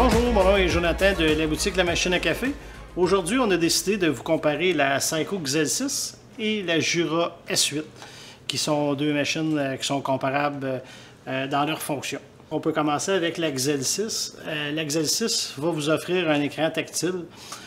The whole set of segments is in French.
Bonjour, mon nom est Jonathan de la boutique La Machine à Café. Aujourd'hui, on a décidé de vous comparer la Seiko XL6 et la Jura S8, qui sont deux machines qui sont comparables dans leur fonction. On peut commencer avec la XL6. La XL6 va vous offrir un écran tactile.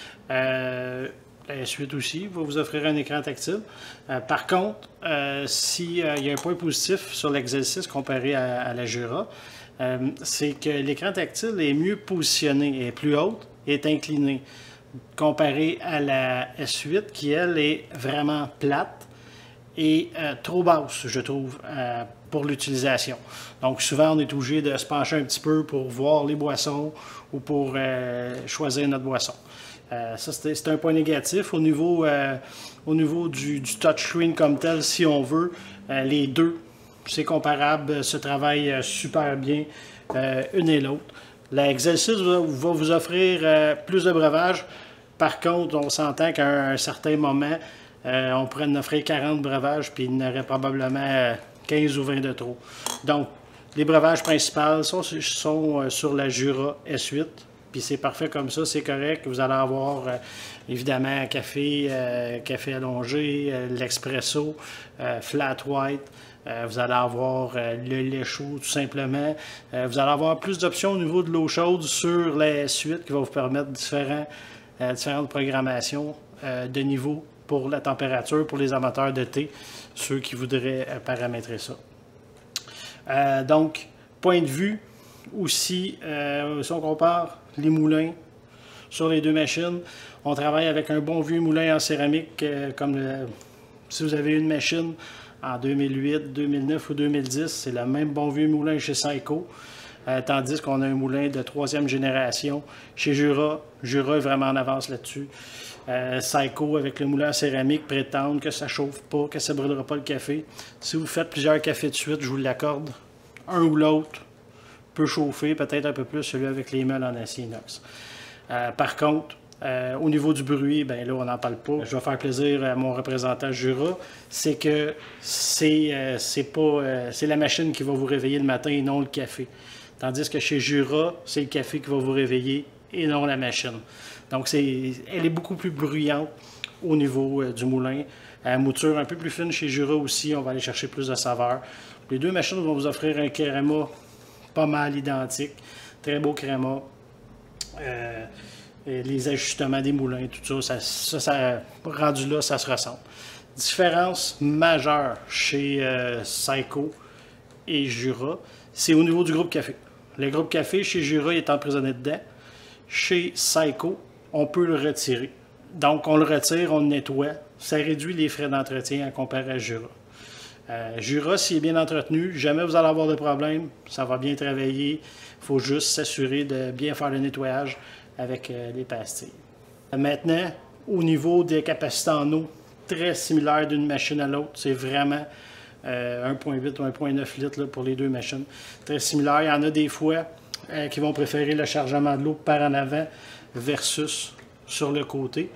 La S8 aussi va vous offrir un écran tactile. Par contre, s'il y a un point positif sur la XL6 comparé à la Jura, c'est que l'écran tactile est mieux positionné, est plus haute, est incliné, comparé à la S8 qui, elle, est vraiment plate et trop basse, je trouve, pour l'utilisation. Donc souvent, on est obligé de se pencher un petit peu pour voir les boissons ou pour choisir notre boisson. Ça, c'est un point négatif. Au niveau du touchscreen comme tel, si on veut, les deux, c'est comparable, se travaillent super bien une et l'autre. La XL6 va vous offrir plus de breuvage. Par contre, on s'entend qu'à un certain moment, on pourrait en offrir 40 breuvages, puis il y en aurait probablement 15 ou 20 de trop. Donc, les breuvages principaux sont sur la Jura S8. Puis c'est parfait comme ça, c'est correct. Vous allez avoir évidemment café allongé, l'expresso, flat white. Vous allez avoir le lait chaud tout simplement. Vous allez avoir plus d'options au niveau de l'eau chaude sur la S8 qui va vous permettre différentes programmations de niveau pour la température, pour les amateurs de thé, ceux qui voudraient paramétrer ça. Donc, point de vue aussi, si on compare les moulins sur les deux machines, on travaille avec un bon vieux moulin en céramique, si vous avez une machine en 2008, 2009 ou 2010, c'est le même bon vieux moulin chez Seiko, tandis qu'on a un moulin de 3e génération chez Jura. Jura est vraiment en avance là-dessus. Seiko, avec le moulin en céramique, prétendent que ça ne chauffe pas, que ça ne brûlera pas le café. Si vous faites plusieurs cafés de suite, je vous l'accorde, un ou l'autre peut chauffer, peut-être un peu plus celui avec les meules en acier inox. Par contre, au niveau du bruit, ben là, on n'en parle pas. Je vais faire plaisir à mon représentant Jura. C'est que c'est la machine qui va vous réveiller le matin et non le café. Tandis que chez Jura, c'est le café qui va vous réveiller et non la machine. Donc, elle est beaucoup plus bruyante au niveau du moulin. Mouture un peu plus fine chez Jura aussi, on va aller chercher plus de saveur. Les deux machines vont vous offrir un créma pas mal identique. Très beau créma. Les ajustements des moulins, tout ça, rendu là, ça se ressemble. Différence majeure chez Seiko et Jura, c'est au niveau du groupe café. Le groupe café chez Jura il est emprisonné dedans. Chez Seiko, on peut le retirer. Donc, on le retire, on le nettoie. Ça réduit les frais d'entretien à comparer à Jura. Jura, s'il est bien entretenu, jamais vous allez avoir de problème. Ça va bien travailler. Il faut juste s'assurer de bien faire le nettoyage avec les pastilles. Maintenant, au niveau des capacités en eau, très similaire d'une machine à l'autre. C'est vraiment 1,8 ou 1,9 litres là, pour les deux machines. Très similaire. Il y en a des fois qui vont préférer le chargement de l'eau par en avant versus sur le côté.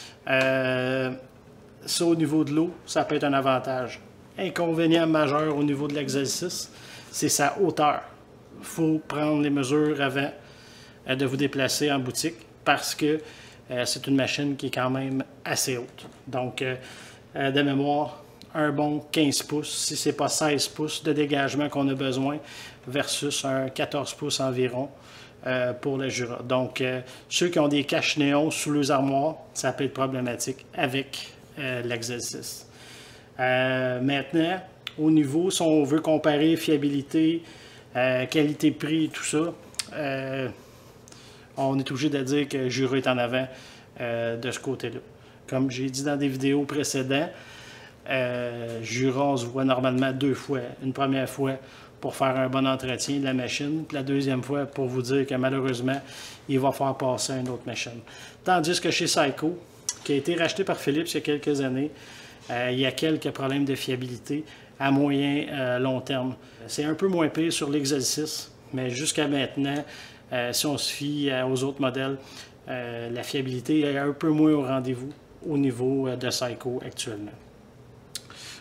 Ça, au niveau de l'eau, ça peut être un avantage. Inconvénient majeur au niveau de la XL6, c'est sa hauteur. Il faut prendre les mesures avant de vous déplacer en boutique parce que c'est une machine qui est quand même assez haute. Donc, de mémoire, un bon 15 pouces, si ce n'est pas 16 pouces de dégagement qu'on a besoin versus un 14 pouces environ pour la Jura. Donc, ceux qui ont des caches néons sous leurs armoires, ça peut être problématique avec la XL6. Maintenant, au niveau, si on veut comparer fiabilité, qualité-prix et tout ça, on est obligé de dire que Jura est en avant de ce côté-là. Comme j'ai dit dans des vidéos précédentes, Jura, on se voit normalement 2 fois. Une première fois pour faire un bon entretien de la machine, puis la deuxième fois pour vous dire que malheureusement, il va falloir passer à une autre machine. Tandis que chez Seiko, qui a été racheté par Philips il y a quelques années, il y a quelques problèmes de fiabilité à moyen long terme. C'est un peu moins pire sur l'XL6, mais jusqu'à maintenant, si on se fie aux autres modèles, la fiabilité est un peu moins au rendez-vous au niveau de Seiko actuellement.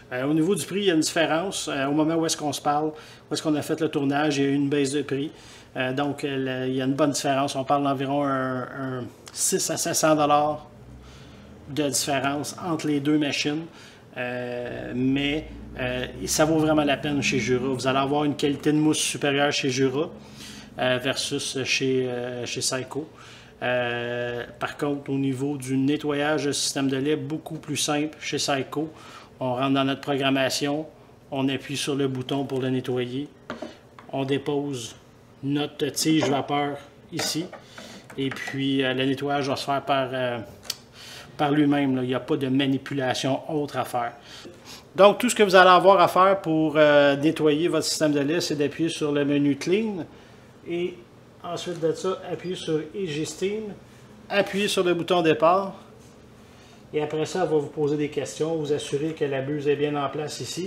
Au niveau du prix, il y a une différence. Au moment où est-ce qu'on se parle, où est-ce qu'on a fait le tournage, il y a eu une baisse de prix. Donc, il y a une bonne différence. On parle d'environ un 6 à 700 $ de différence entre les deux machines. Mais ça vaut vraiment la peine chez Jura. Vous allez avoir une qualité de mousse supérieure chez Jura versus chez Saeco. Par contre, au niveau du nettoyage de système de lait, beaucoup plus simple chez Saeco. On rentre dans notre programmation, on appuie sur le bouton pour le nettoyer, on dépose notre tige vapeur ici, et puis le nettoyage va se faire par lui-même. Il n'y a pas de manipulation autre à faire. Donc, tout ce que vous allez avoir à faire pour nettoyer votre système de lait, c'est d'appuyer sur le menu Clean, et ensuite de ça, appuyer sur Easy Steam, appuyer sur le bouton départ, et après ça, elle va vous poser des questions, vous assurer que la buse est bien en place ici,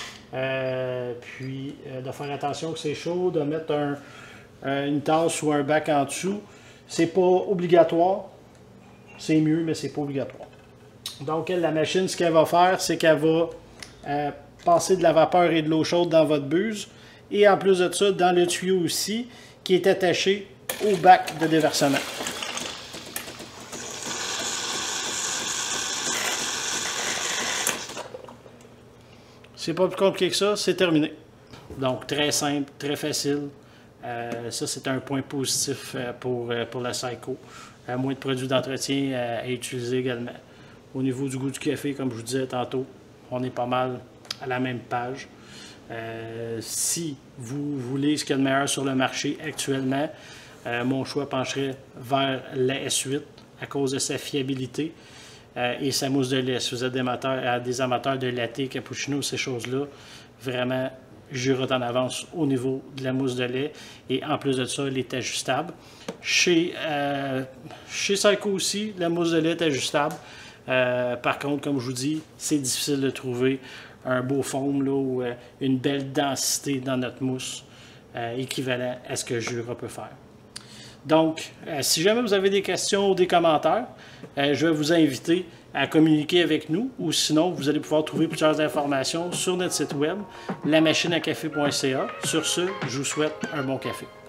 puis de faire attention que c'est chaud, de mettre une tasse ou un bac en dessous. C'est pas obligatoire, c'est mieux, mais c'est pas obligatoire. Donc, la machine, ce qu'elle va faire, c'est qu'elle va passer de la vapeur et de l'eau chaude dans votre buse, et en plus de ça, dans le tuyau aussi, qui est attaché au bac de déversement. C'est pas plus compliqué que ça, c'est terminé. Donc, très simple, très facile. Ça, c'est un point positif pour la Saeco. Moins de produits d'entretien à utiliser également. Au niveau du goût du café, comme je vous disais tantôt, on est pas mal à la même page. Si vous voulez ce qu'il y a de meilleur sur le marché actuellement, mon choix pencherait vers la S8 à cause de sa fiabilité et sa mousse de lait. Si vous êtes des amateurs de latte, cappuccino, ces choses-là, vraiment, Jura en avance au niveau de la mousse de lait. Et en plus de ça, elle est ajustable. Chez Saeco aussi, la mousse de lait est ajustable. Par contre, comme je vous dis, c'est difficile de trouver un beau foam là, ou une belle densité dans notre mousse équivalent à ce que Jura peut faire. Donc, si jamais vous avez des questions ou des commentaires, je vais vous inviter à communiquer avec nous, ou sinon, vous allez pouvoir trouver plusieurs informations sur notre site web, lamachineacafé.ca. Sur ce, je vous souhaite un bon café.